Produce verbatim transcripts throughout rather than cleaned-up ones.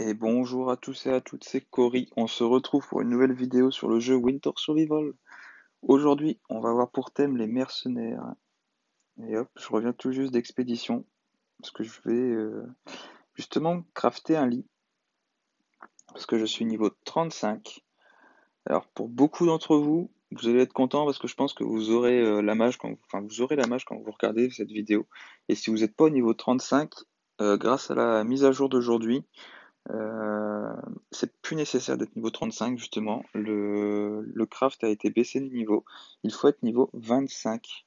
Et bonjour à tous et à toutes, c'est Cory. On se retrouve pour une nouvelle vidéo sur le jeu Winter Survival. Aujourd'hui, on va avoir pour thème les mercenaires. Et hop, je reviens tout juste d'expédition, parce que je vais euh, justement crafter un lit, parce que je suis niveau trente-cinq. Alors pour beaucoup d'entre vous, vous allez être contents parce que je pense que vous aurez euh, la mage quand, enfin, vous aurez la mage quand vous regardez cette vidéo. Et si vous n'êtes pas au niveau trente-cinq, euh, grâce à la mise à jour d'aujourd'hui, Euh, c'est plus nécessaire d'être niveau trente-cinq justement. Le, le craft a été baissé de niveau. Il faut être niveau vingt-cinq.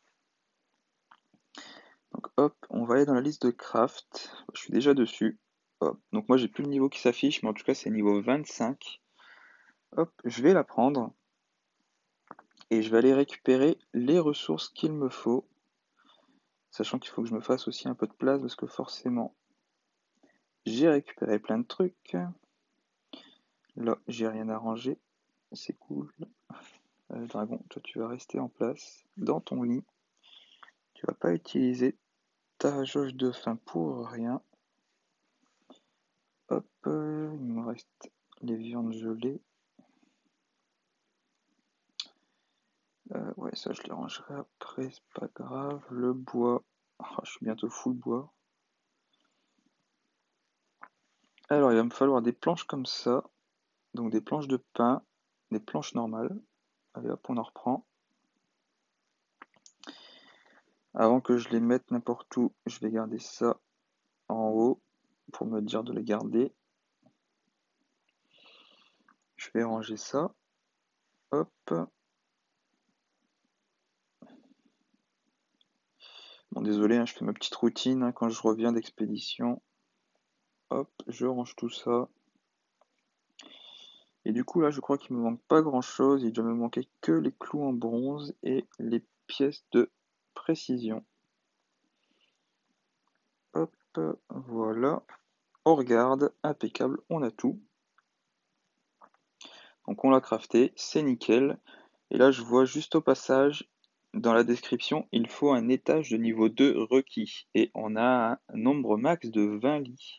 Donc hop, on va aller dans la liste de craft. Je suis déjà dessus. Hop. Donc moi j'ai plus le niveau qui s'affiche, mais en tout cas c'est niveau vingt-cinq. Hop, je vais la prendre et je vais aller récupérer les ressources qu'il me faut. Sachant qu'il faut que je me fasse aussi un peu de place parce que forcément j'ai récupéré plein de trucs. Là, j'ai rien à ranger. C'est cool. Euh, dragon, toi tu vas rester en place dans ton lit. Tu vas pas utiliser ta jauge de faim pour rien. Hop, euh, il me reste les viandes gelées. Euh, ouais, ça je les rangerai après, c'est pas grave. Le bois, oh, je suis bientôt full bois. Alors il va me falloir des planches comme ça, donc des planches de pin, des planches normales. Allez hop, on en reprend. Avant que je les mette n'importe où, je vais garder ça en haut pour me dire de les garder. Je vais ranger ça. Hop. Bon, désolé, hein, je fais ma petite routine hein, quand je reviens d'expédition. Hop, je range tout ça. Et du coup, là, je crois qu'il me manque pas grand-chose. Il doit me manquer que les clous en bronze et les pièces de précision. Hop, voilà. On regarde, impeccable, on a tout. Donc on l'a crafté, c'est nickel. Et là, je vois juste au passage, dans la description, il faut un étage de niveau deux requis. Et on a un nombre max de vingt lits.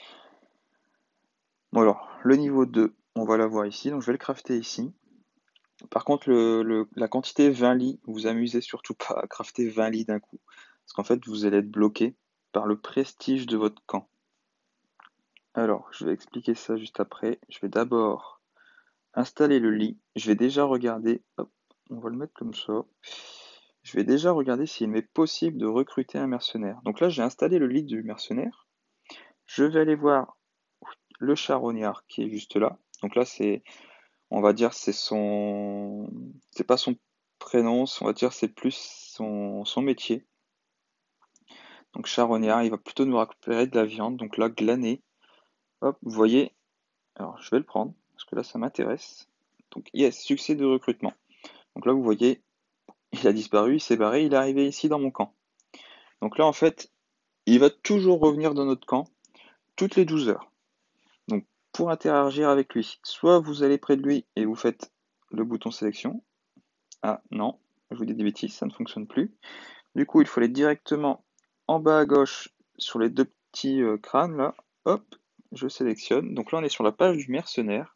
Bon alors, le niveau deux, on va l'avoir ici, donc je vais le crafter ici. Par contre, le, le- la quantité vingt lits, vous amusez surtout pas à crafter vingt lits d'un coup. Parce qu'en fait, vous allez être bloqué par le prestige de votre camp. Alors, je vais expliquer ça juste après. Je vais d'abord installer le lit. Je vais déjà regarder, hop, on va le mettre comme ça. Je vais déjà regarder s'il m'est possible de recruter un mercenaire. Donc là, j'ai installé le lit du mercenaire. Je vais aller voir le charognard qui est juste là. Donc là, c'est, on va dire, c'est son, c'est pas son prénom, on va dire, c'est plus son, son métier. Donc charognard, il va plutôt nous récupérer de la viande. Donc là, glaner. Hop, vous voyez. Alors, je vais le prendre parce que là, ça m'intéresse. Donc yes, succès de recrutement. Donc là, vous voyez, il a disparu, il s'est barré, il est arrivé ici dans mon camp. Donc là, en fait, il va toujours revenir dans notre camp toutes les douze heures. Donc pour interagir avec lui, soit vous allez près de lui et vous faites le bouton sélection. Ah non, je vous dis des bêtises, ça ne fonctionne plus. Du coup, il faut aller directement en bas à gauche sur les deux petits euh, crânes là. Hop, je sélectionne. Donc là, on est sur la page du mercenaire.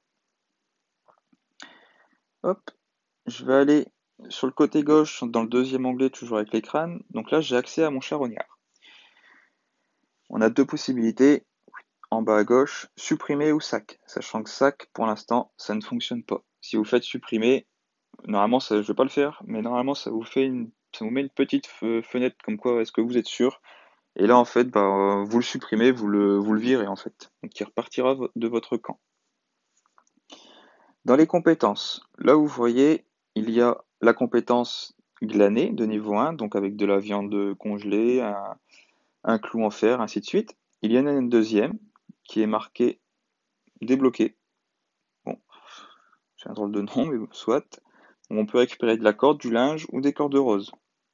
Hop, je vais aller sur le côté gauche, dans le deuxième onglet, toujours avec les crânes. Donc là, j'ai accès à mon charognard. On a deux possibilités. En bas à gauche, supprimer ou sac. Sachant que sac, pour l'instant, ça ne fonctionne pas. Si vous faites supprimer, normalement, ça, je ne vais pas le faire, mais normalement, ça vous fait une, ça vous met une petite fenêtre comme quoi est-ce que vous êtes sûr. Et là, en fait, bah, euh, vous le supprimez, vous le, vous le virez, en fait. Donc, il repartira de votre camp. Dans les compétences, là où vous voyez, il y a la compétence glaner de niveau un, donc avec de la viande congelée, un, un clou en fer, ainsi de suite. Il y en a une deuxième qui est marquée débloqué. Bon, c'est un drôle de nom, mais soit. On peut récupérer de la corde, du linge ou des cordes roses.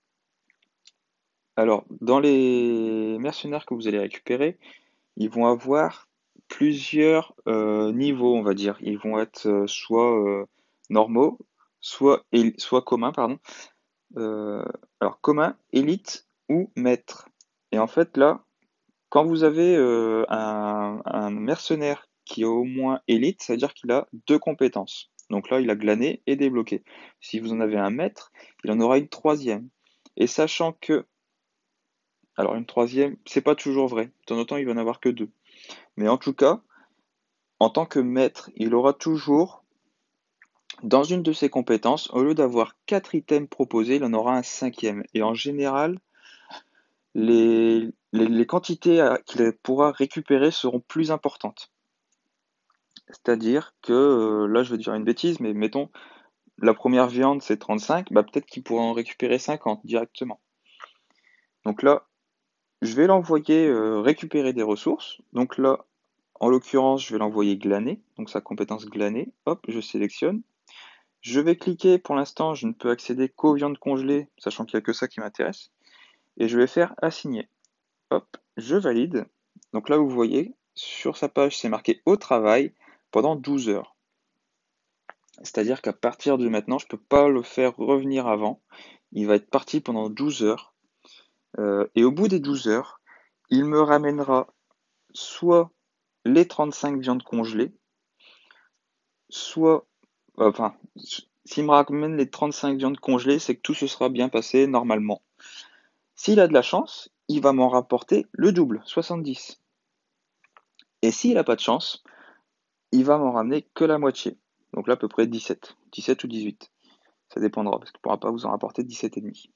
Alors, dans les mercenaires que vous allez récupérer, ils vont avoir plusieurs euh, niveaux, on va dire. Ils vont être euh, soit euh, normaux, soit, éli- soit communs, pardon. Euh, alors, commun, élite ou maître. Et en fait, là, quand vous avez euh, un, un mercenaire qui est au moins élite, ça veut dire qu'il a deux compétences. Donc là, il a glané et débloqué. Si vous en avez un maître, il en aura une troisième. Et sachant que, alors une troisième, c'est pas toujours vrai. De temps en temps, il va en avoir que deux. Mais en tout cas, en tant que maître, il aura toujours, dans une de ses compétences, au lieu d'avoir quatre items proposés, il en aura un cinquième. Et en général, les, les, les quantités à- qu'il pourra récupérer seront plus importantes. C'est-à-dire que, euh, là je vais dire une bêtise, mais mettons, la première viande c'est trente-cinq, bah peut-être qu'il pourra en récupérer cinquante directement. Donc là, je vais l'envoyer euh, récupérer des ressources. Donc là, en l'occurrence, je vais l'envoyer glaner, donc sa compétence glaner. Hop, je sélectionne. Je vais cliquer, pour l'instant, je ne peux accéder qu'aux viandes congelées, sachant qu'il n'y a que ça qui m'intéresse. Et je vais faire assigner. Hop, je valide. Donc là, vous voyez, sur sa page, c'est marqué au travail pendant douze heures. C'est-à-dire qu'à partir de maintenant, je ne peux pas le faire revenir avant. Il va être parti pendant douze heures. Euh, et au bout des douze heures, il me ramènera soit les trente-cinq viandes congelées, soit... Enfin, s'il me ramène les trente-cinq viandes congelées, c'est que tout se sera bien passé normalement. S'il a de la chance, il va m'en rapporter le double, soixante-dix. Et s'il n'a pas de chance, il va m'en ramener que la moitié. Donc là, à peu près dix-sept. dix-sept ou dix-huit. Ça dépendra, parce qu'il ne pourra pas vous en rapporter dix-sept et demi.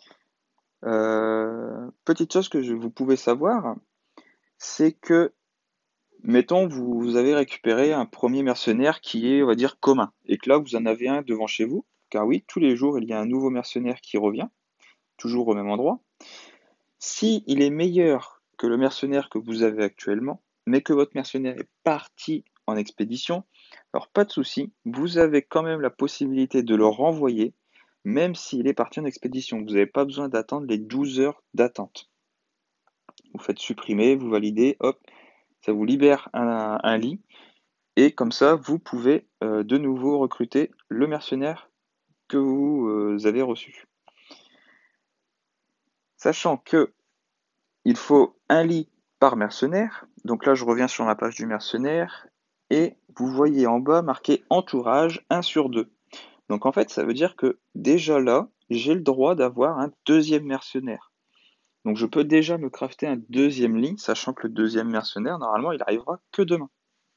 Euh, petite chose que je, vous pouvez savoir, c'est que, mettons, vous, vous avez récupéré un premier mercenaire qui est, on va dire, commun, et que là, vous en avez un devant chez vous, car oui, tous les jours, il y a un nouveau mercenaire qui revient, toujours au même endroit. Si il est meilleur que le mercenaire que vous avez actuellement, mais que votre mercenaire est parti en expédition, alors pas de souci, vous avez quand même la possibilité de le renvoyer, même s'il est parti en expédition. Vous n'avez pas besoin d'attendre les douze heures d'attente. Vous faites supprimer, vous validez, hop, ça vous libère un, un lit, et comme ça, vous pouvez euh, de nouveau recruter le mercenaire que vous euh, avez reçu. Sachant que il faut un lit par mercenaire. Donc là, je reviens sur ma page du mercenaire et vous voyez en bas marqué entourage un sur deux. Donc en fait, ça veut dire que déjà là, j'ai le droit d'avoir un deuxième mercenaire. Donc je peux déjà me crafter un deuxième lit, sachant que le deuxième mercenaire, normalement, il arrivera que demain.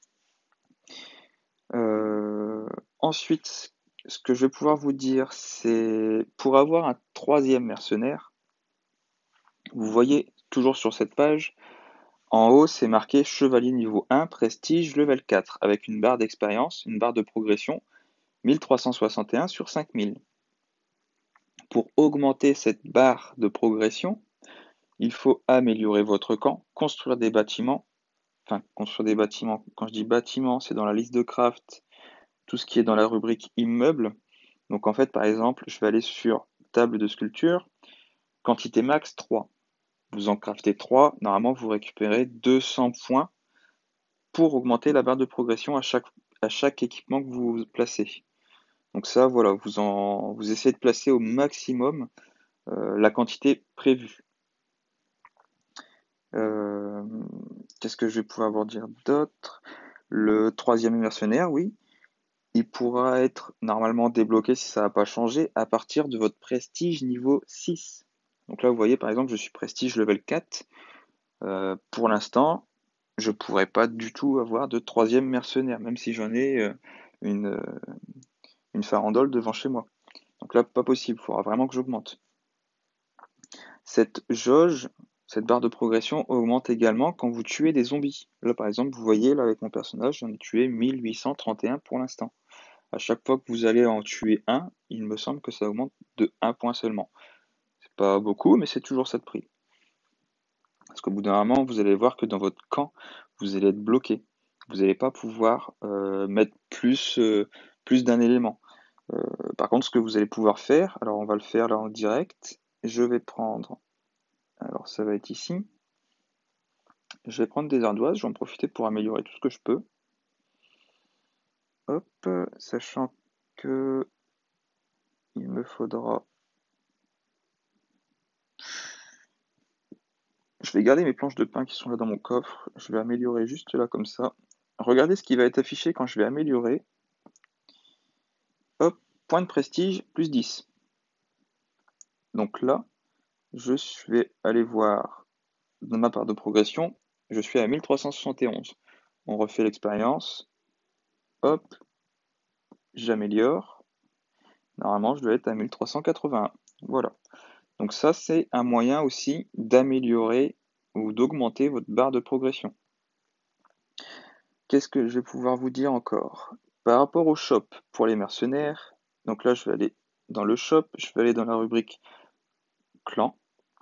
Euh, ensuite, ce que je vais pouvoir vous dire, c'est pour avoir un troisième mercenaire, vous voyez toujours sur cette page, en haut, c'est marqué chevalier niveau un, prestige level quatre, avec une barre d'expérience, une barre de progression, mille trois cent soixante et un sur cinq mille. Pour augmenter cette barre de progression, il faut améliorer votre camp, construire des bâtiments, enfin construire des bâtiments, quand je dis bâtiments, c'est dans la liste de craft, tout ce qui est dans la rubrique immeuble. Donc en fait, par exemple, je vais aller sur table de sculpture, quantité max trois. Vous en craftez trois, normalement vous récupérez deux cents points pour augmenter la barre de progression à chaque, à chaque équipement que vous placez. Donc ça, voilà, vous, en, vous essayez de placer au maximum euh, la quantité prévue. Euh, Qu'est-ce que je vais pouvoir vous dire d'autre? Le troisième mercenaire, oui, il pourra être normalement débloqué si ça n'a pas changé à partir de votre prestige niveau six. Donc là, vous voyez, par exemple, je suis prestige level quatre. Euh, pour l'instant, je ne pourrais pas du tout avoir de troisième mercenaire, même si j'en ai euh, une, euh, une farandole devant chez moi. Donc là, pas possible, il faudra vraiment que j'augmente. Cette jauge, cette barre de progression augmente également quand vous tuez des zombies. Là, par exemple, vous voyez, là, avec mon personnage, j'en ai tué mille huit cent trente et un pour l'instant. À chaque fois que vous allez en tuer un, il me semble que ça augmente de un point seulement. C'est pas beaucoup, mais c'est toujours ça de prix. Parce qu'au bout d'un moment, vous allez voir que dans votre camp, vous allez être bloqué. Vous n'allez pas pouvoir euh, mettre plus, euh, plus d'un élément. Euh, par contre, ce que vous allez pouvoir faire, alors on va le faire là en direct. Je vais prendre, alors ça va être ici. Je vais prendre des ardoises, je vais en profiter pour améliorer tout ce que je peux. Hop, sachant que il me faudra... Je vais garder mes planches de pain qui sont là dans mon coffre. Je vais améliorer juste là comme ça. regardez ce qui va être affiché quand je vais améliorer. Hop, point de prestige, plus dix. Donc là, je vais aller voir dans ma barre de progression, je suis à mille trois cent soixante et onze. On refait l'expérience. Hop, j'améliore. Normalement, je dois être à mille trois cent quatre-vingt-un. Voilà. Donc ça, c'est un moyen aussi d'améliorer ou d'augmenter votre barre de progression. Qu'est-ce que je vais pouvoir vous dire encore? Par rapport au shop pour les mercenaires, donc là, je vais aller dans le shop, je vais aller dans la rubrique clan.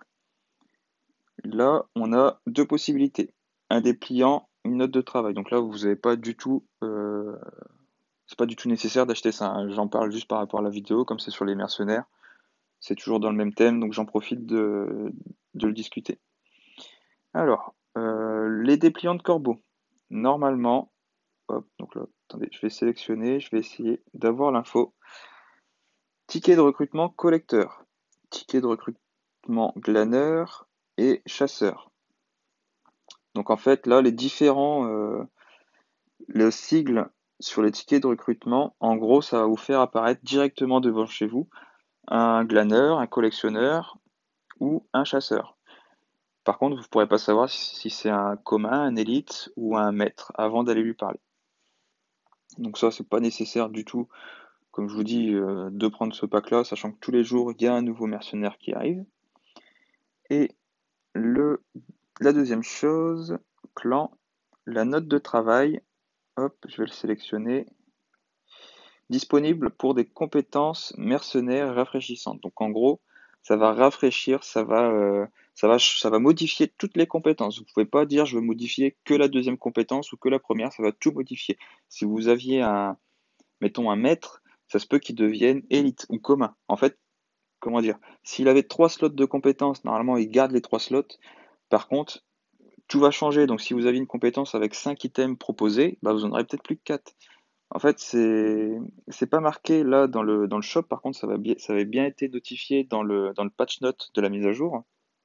Là, on a deux possibilités. Un dépliant, une note de travail. Donc là, vous n'avez pas du tout, euh, c'est pas du tout nécessaire d'acheter ça, hein. J'en parle juste par rapport à la vidéo, comme c'est sur les mercenaires. C'est toujours dans le même thème, donc j'en profite de, de le discuter. Alors, euh, les dépliants de corbeau. Normalement, hop, donc là, attendez, je vais sélectionner, je vais essayer d'avoir l'info. Ticket de recrutement collecteur, ticket de recrutement glaneur et chasseur. Donc en fait, là, les différents euh, le sigle sur les tickets de recrutement, en gros, ça va vous faire apparaître directement devant chez vous un glaneur, un collectionneur ou un chasseur. Par contre, vous ne pourrez pas savoir si c'est un commun, un élite ou un maître avant d'aller lui parler. Donc ça, c'est pas nécessaire du tout, comme je vous dis, euh, de prendre ce pack-là, sachant que tous les jours, il y a un nouveau mercenaire qui arrive. Et le, la deuxième chose, clan, la note de travail, hop, je vais le sélectionner, disponible pour des compétences mercenaires rafraîchissantes. Donc en gros, ça va rafraîchir, ça va, euh, ça va, ça va modifier toutes les compétences. Vous ne pouvez pas dire je veux modifier que la deuxième compétence ou que la première, ça va tout modifier. Si vous aviez un, mettons un maître, ça se peut qu'il devienne élite ou commun. En fait, comment dire, s'il avait trois slots de compétences, normalement il garde les trois slots. Par contre, tout va changer. Donc si vous avez une compétence avec cinq items proposés, bah, vous en aurez peut-être plus que quatre. En fait, c'est c'est pas marqué là dans le dans le shop. Par contre, ça va bien ça avait bien été notifié dans le dans le patch note de la mise à jour.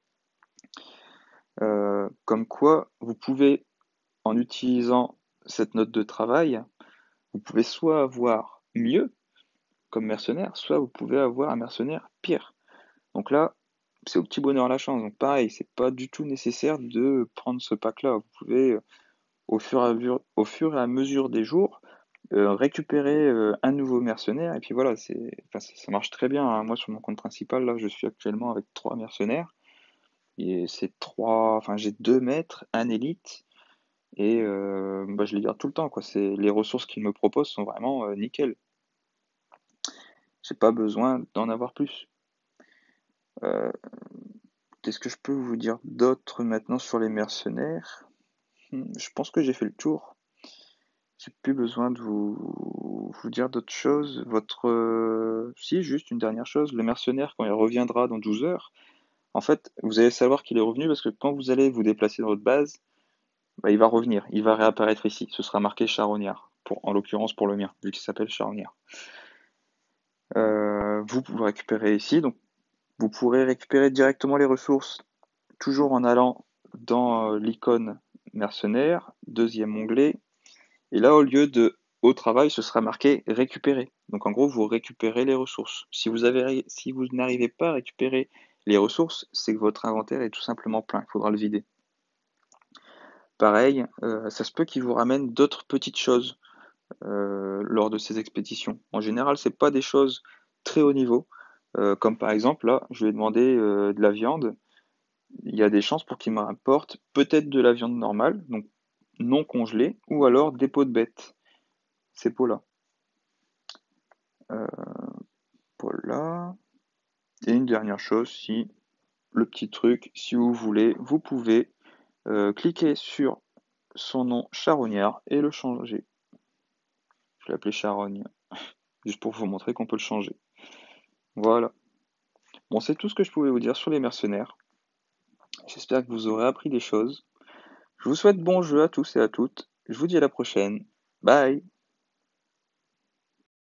Euh, comme quoi, vous pouvez, en utilisant cette note de travail, vous pouvez soit avoir mieux comme mercenaire, soit vous pouvez avoir un mercenaire pire. Donc là, c'est au petit bonheur la chance. Donc pareil, c'est pas du tout nécessaire de prendre ce pack-là. Vous pouvez, au fur et à mesure, au fur et à mesure des jours, euh, récupérer euh, un nouveau mercenaire, et puis voilà, c'est, enfin, ça, ça marche très bien, hein. Moi, sur mon compte principal, là, je suis actuellement avec trois mercenaires, et c'est trois, enfin, j'ai deux maîtres, un élite, et euh, bah, je les garde tout le temps, quoi. C'est, les ressources qu'ils me proposent sont vraiment euh, nickel. J'ai pas besoin d'en avoir plus. Euh, Qu'est-ce que je peux vous dire d'autre maintenant sur les mercenaires? Hmm, Je pense que j'ai fait le tour. J'ai plus besoin de vous, vous dire d'autres choses. Votre, euh, si, juste une dernière chose, le mercenaire, quand il reviendra dans douze heures, en fait, vous allez savoir qu'il est revenu parce que quand vous allez vous déplacer dans votre base, bah, il va revenir, il va réapparaître ici. Ce sera marqué charognard, pour, en l'occurrence pour le mien, vu qu'il s'appelle charognard. Euh, vous pouvez récupérer ici, donc vous pourrez récupérer directement les ressources, toujours en allant dans euh, l'icône mercenaire, deuxième onglet, et là, au lieu de au travail, ce sera marqué récupérer. Donc en gros, vous récupérez les ressources. Si vous avez, si vous n'arrivez pas à récupérer les ressources, c'est que votre inventaire est tout simplement plein. Il faudra le vider. Pareil, euh, ça se peut qu'il vous ramène d'autres petites choses euh, lors de ces expéditions. En général, c'est pas des choses très haut niveau. Euh, comme par exemple, là, je lui ai demandé euh, de la viande. Il y a des chances pour qu'il me rapporte peut-être de la viande normale, donc non congelée, ou alors des peaux de bête. Ces peaux-là. Euh, Voilà. Et une dernière chose, si le petit truc, si vous voulez, vous pouvez euh, cliquer sur son nom charognard et le changer. Je l'ai appelé charogne, juste pour vous montrer qu'on peut le changer. Voilà. Bon, c'est tout ce que je pouvais vous dire sur les mercenaires. J'espère que vous aurez appris des choses. Je vous souhaite bon jeu à tous et à toutes. Je vous dis à la prochaine. Bye!